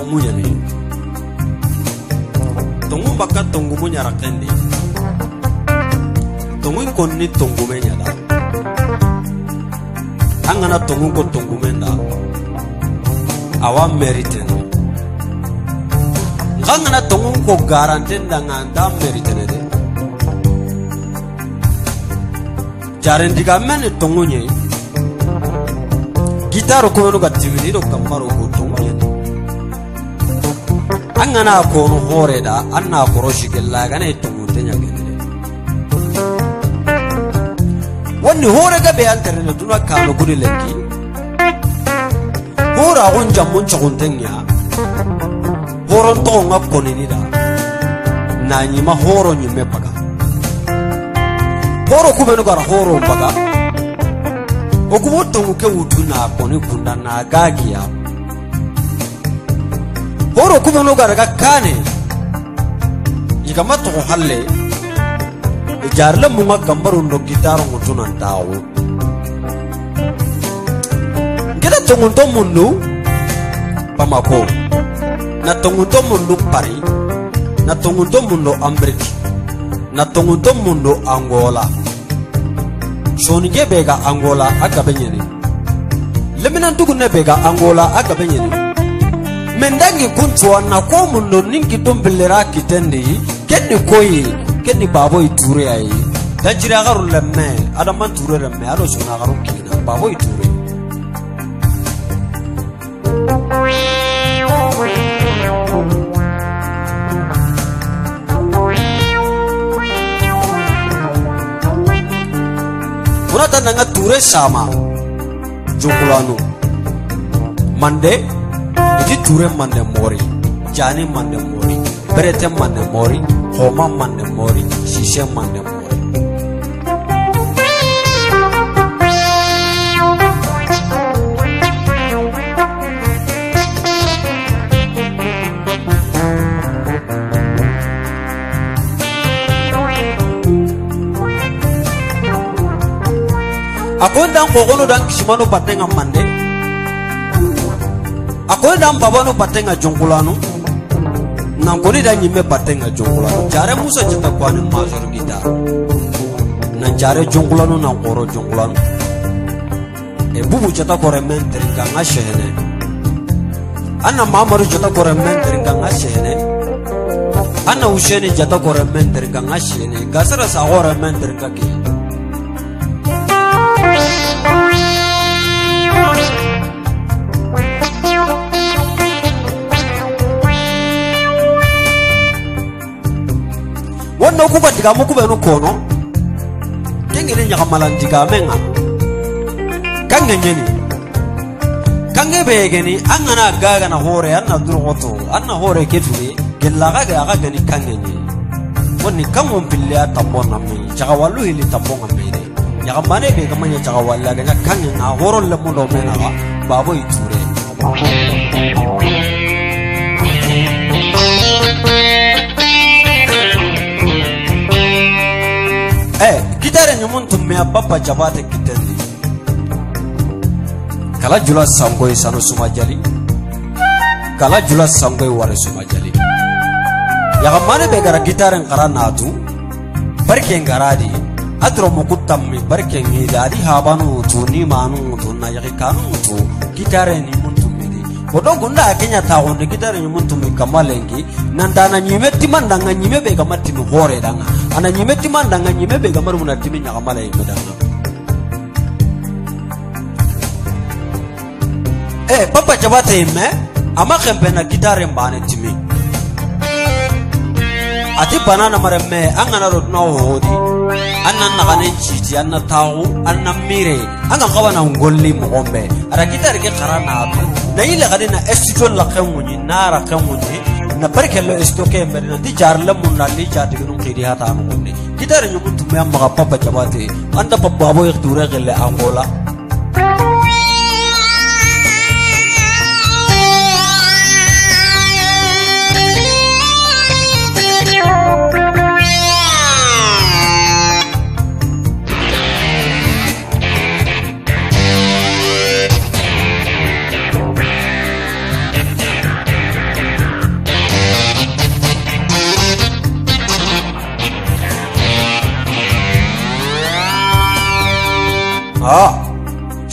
munya ni tongu baka tongu munya rakendi tongu konni tongu menya da angana tongu ko tongu menda awa merite ni ngana tongu ko garante ndanga merite ne de jaren diga men tongu nye gitaro ko no gatimini do kamaro ko tongu nye angana ko no hore da anna ko roshi gella gane tongu tenya gene wonni hore ga be altere no duna kano gudi lenki hora on jamon chagon tenya horon to nga konini da na nyima horo nyime paga horo kubenu gara horo paga okuboto muke utuna koni kunda na gagia horo kubenu gara kane igamato halle jarle munga gambaru ndo gitaro mutuna tawo ngeda tongunto mundu pamako na tongunto mundu Paris, na tongunto mundu Amérique, na tongunto mundu Angola. Sonige bega Angola aga benyeni. Leminan tukune bega Angola aga benyeni. Mendangi kunchwa na ko mundu ninki tombelera kitendi, keni koyi, keni babo iture ai. Dajira garu lemme, adaman ture lemme, ado sona garu kina, babo iture. Urata nanga ture sama jokulanu mande iji ture mande mori jani mande mori berete mande mori homa mande mori shishe mande mori Aku ndang kokono dan kisimano patenga mande. Aku ndang babano patenga jongkulanu. Nangkoni dan nyime patenga jongkulanu. Jare musa cita kwani mazur kita. Nan jare jongkulanu nan koro jongkulanu. Bubu cita kore menteri kanga shene. Anna mamaru cita kore menteri kanga shene. Anna usheni cita kore menteri kanga shene. Gasara sa kore menteri kaki. Wanda kuba diga muku benu kono kengene nyaka malandiga menga kange nyeni kange begeni angana gaga na hore anna durgoto anna hore keturi gella gaga gani kange nyeni wonni kamon pilla tambona mi jaga wallu hili tambona mi de nyaka mane be kamanya jaga walla ganya kange na horo le mundo mena ga babo iture gitare nyumun tumme papa jabate kitendi kala jula sangoi sanu sumajali kala jula sangoi ware sumajali ya gamane be gara gitare ngara natu barke ngaradi adro mukutammi barke ngidadi habanu tuni manu tunna yaki kanu tu gitare ni muntumidi bodo gunda akenya tawonde gitare nyumun tumme kamalengi nandana nyimeti mandanga nyime be gamati no hore danga ana nyimeti mandanga nyime be gamaru munatimi nyakamala imedanga papa jabate imme ama kempena gitare mbane timi ati banana maremme angana rodna hodi anna nagane chiti anna tawu anna mire anga kawana ngolli mogombe ara gitare ke karana atu na ile gadina estudio la khamunyi nara khamunyi na barkello estoke mbere di jarle munna li jati gunum khiri hata amunni gitare nyumuntu me amma papa jabate anda papa boy dure gelle Angola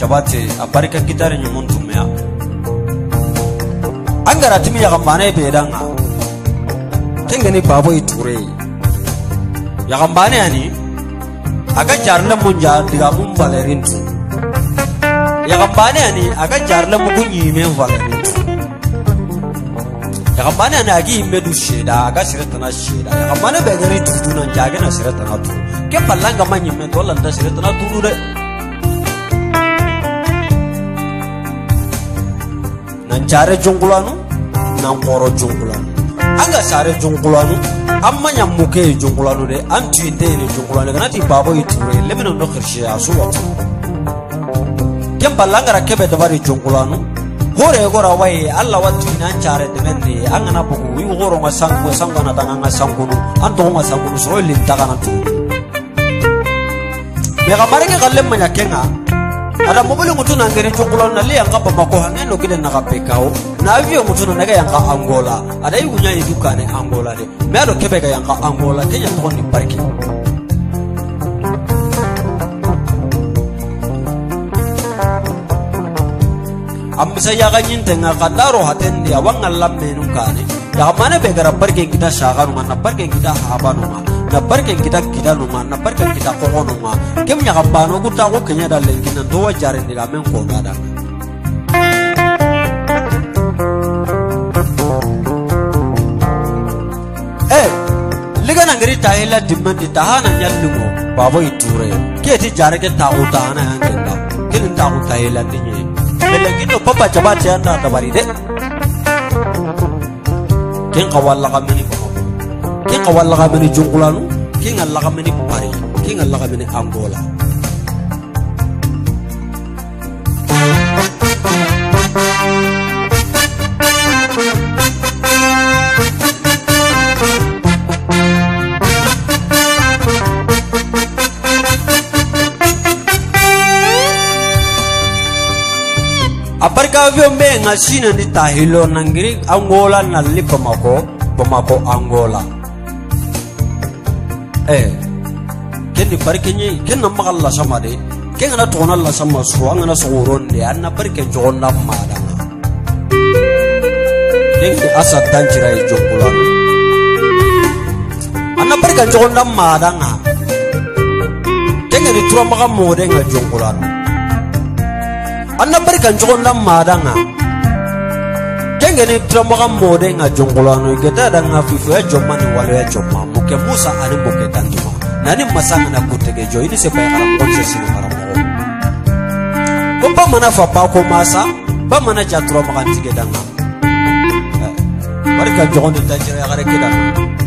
jabate aparika kitare nyumuntumya angara timi ya kambane bedanga kengeni babo iture ya kambane ani aga jarle munja diga mum valerintu ya kambane ani aga jarle mugunyi men valerintu ya kambane ani agi medu sheda aga siretana sheda ya kambane begari tutuna jage na siretana tu ke palanga manyi men dolan da siretana tu de nan jare jongulanu nan qoro jongulanu anga sare jongulanu amma nyamuke jongulanu de antu indene jongulanu ganati babo iture lemeno no khirshe asuwa kem balanga rakebe dabari jongulanu hore gora waye alla watu nan jare de menne angana bugu wi goro ngasangu sangana tanga ngasangunu anto ngasangunu so li takana tu me gamare ke galle manya kenga ada mobile ngutu na ngere jongulanu na le yanga bamako hangeno kile na kapekao na avio ngutu na naga yanga Angola ada yunya ni dukane Angola de me ado kebeka yanga Angola kenya to ni parki amsa ya ganyin tenga kadaro haten dia wanga lamme nukane ya mana begara parki kita shagaru na parki kita habanu na parki kita numa na parki kita kokono ma kemnya kabano guta ko kenya dalengi na do wajare ni ramen ko dada liga nangri taila dimandi tahana nyallumo babo iture keti jare ke tahu tahana angenda kin tahu taila dinye belagi no papa jabate anda tabari de kin qawalla kamini ko kin qawalla kamini jungulanu kin alla kamini pari kin alla kamini Angola aparka avio menga sina ni tahilo nangiri Angola nalli Bamako Angola kendi parkenye kenna magalla sama de kenna tona la sama suanga na soron de anna parke jonna madanga kengi asat tanjira e jokulan anna parke jonna madanga kengi ni tura maga mode nga jokulan anna barika njogonda madanga kengeni tramoga mode nga jongolano geta danga fifu ya jomani wale ya jomma muke Musa ani muke tanduma nani masanga na kutege jo ini sepa ya konse sini maramo kompa mana fa pa ko masa ba mana jatro maga tige danga barika njogonda tajira ya gare kidanga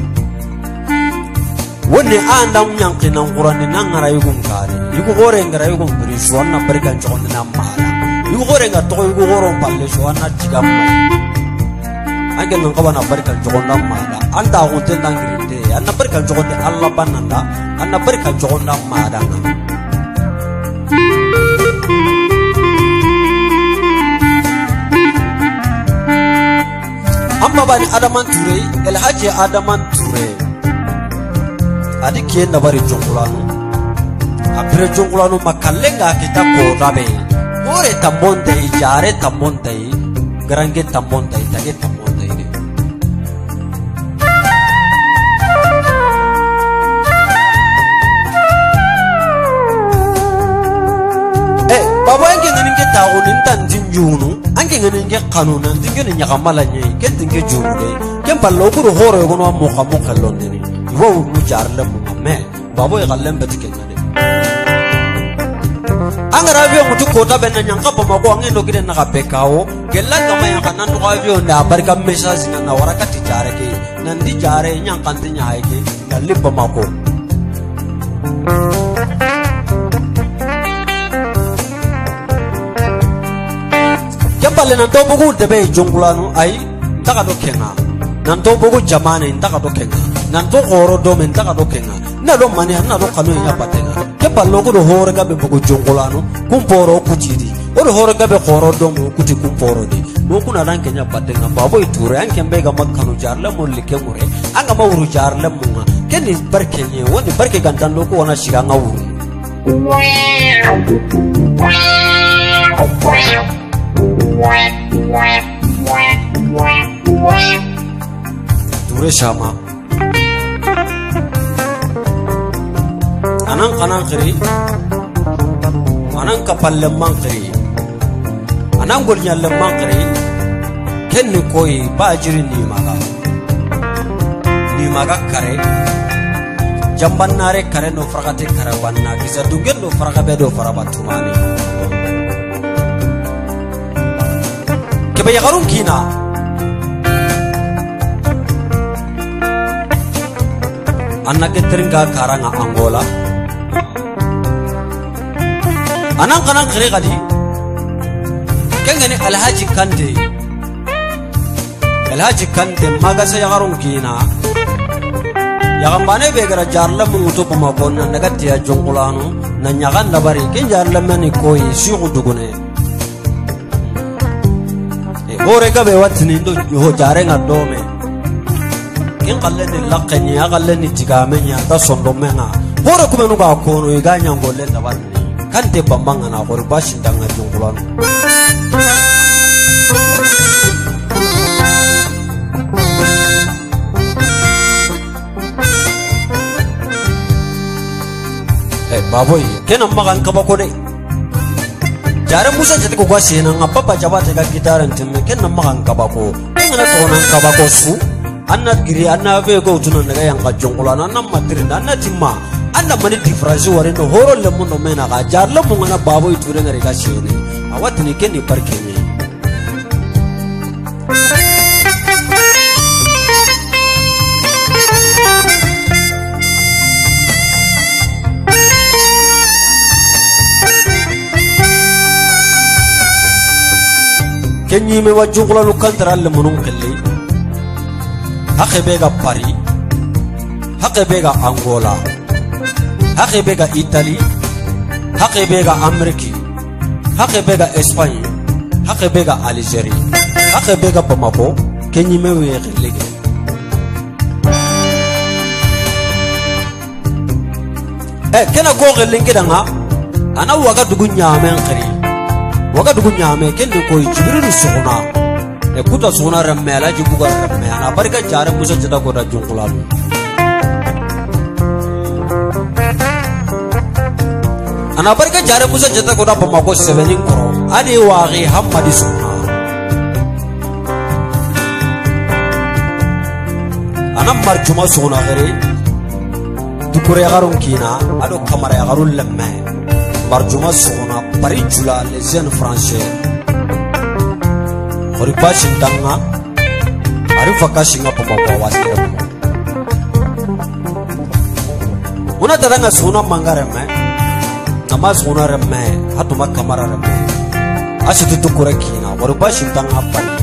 wone anda unyankina ngurani nangara yugun kare yugo gore ngara yugun buri shwana barika njogonda na mala yugo gore nga to yugo goro palle shwana tigamma angel non kabana barika njogonda mala anda honte nangirinde anna barika njogonda alla bananda anna barika njogonda mala amma bani Adaman Touré el haji Adaman Touré adi kien na bari jongulanu apre jongulanu makalenga kita ko rabe ore tambonde jare tambonde garange tambonde tage tambonde ni baba ange nge tawo nintan jinjunu ange nge kanuna ndinge nya kamala nye kendinge junu de kemballo ko horo ko no mo khamo khallonde ni wo mu jarle mu me babo e gallem betike ngade angara vyo mutu kota benna nyanga pama ko ngendo kide na kapekao kella kama ya kanan to avyo na barka message na warakati jare ke nandi jare nyankanti nyaay ke dalli pama ko jambale nan to bugu debe jongulanu ay taka do kenga nan to bugu jamane taka do kenga nan to goro do men taka do kenga na do mani na do kanu ya patenga ke ballo ko do hore ga be bugu jongulanu kumporo kutidi o do hore ga be goro do mo kuti kumporo di mo kuna ran kenya patenga babo iture an kembe ga makkanu jarle mo like mure anga ma wuru jarle mo keni barkenye woni barke gantan do ko wana shiga ngawuru Ture sama anang kanan kiri anang kapal lemang kiri anang golnya lemang kiri kenni koi bajiri ni maga kare jamban nare kare no fragate karabanna kisa dungen no fragabe do farabatumani kebe yagarun kina anna ketringa karanga Angola anang kanang kire kadi kengani alhaji kante magasa yagarun kina yagambane begara jarla munguto pamakon na nagati ya jongulano na nyagan labari ken jarla mani koi siu dugune hore gabe watni ndo ho jare ngadome ken qalle ni laqani ya qalle ni tigame nya ta sondo menga hore kumenu ga kono iganya ngolle tabarni kante pamanga na hore bashi danga jongulano baboy kena makan kabako de jare musa jati ko gwasi na ngapa pa jabate ga gitaran timme kena makan kabako ngana to nan kabako su anna giri anna ve go tunan daga yang ka jongolana nan matirin anna timma anna mani difference wore no horo le mun no mena ga jarle mun ngana baboy ture ngari ga shene awatni keni parkeni kenyi me wajungula lukantara le munun kelli hakke bega Paris hakke bega Angola hakke bega Italy hakke bega Ameriki hakke bega Espagne hakke bega Algerie hakke bega Bamako kenyi me we kelli kena go kelli ngidanga ana waga dugu nyamen khari waga dugu nyame kende ko jibril suguna kuta suguna ramela jibuga ramela barka jare musa jada ko da jungulalu ana barka jare musa jada ko da Bamako 7 koro ani waqi hamadi suguna ana marjuma suguna gare dukure garun kina ado kamara garun lemme marjuma suguna Paris jula les jeunes français oripa shindanga arifa kashinga Bamako wasira una tadanga suna mangareme nama suna remme hatuma kamara remme asitu tukure kina oripa shindanga Paris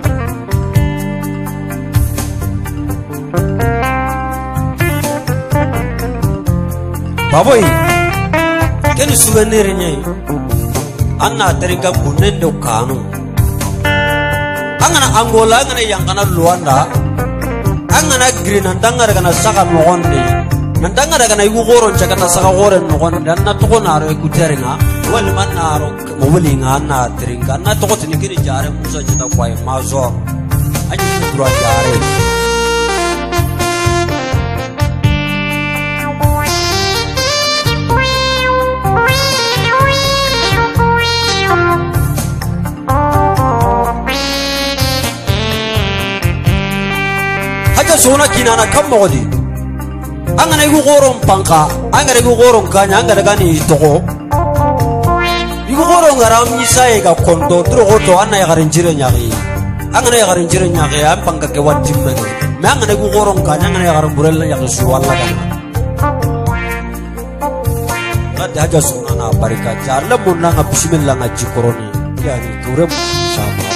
baboy keni souvenir nyai anna terika bunendo kanu angana Angola angana yangana Luanda angana green andanga daga na saka nogonde nandanga daga na yugoron chakata saka goren nogonde anna toko naro ekuteringa wal manaro mobulinga anna teringa anna toko tinikiri jare musa jita kwai mazo aji kura jare sona kinana kamodi angana igu goron panka angara igu goron kanya angara gani toko igu goron garam isae ga kondo dro goto anna ya garin jire nyagi angana ya garin jire nyagi am panka ke wajib men me angana igu goron kanya angana ya garin burel ya su walla kana ngada haja sona na barika jarle munna bismillah ngaji koroni yani turem sama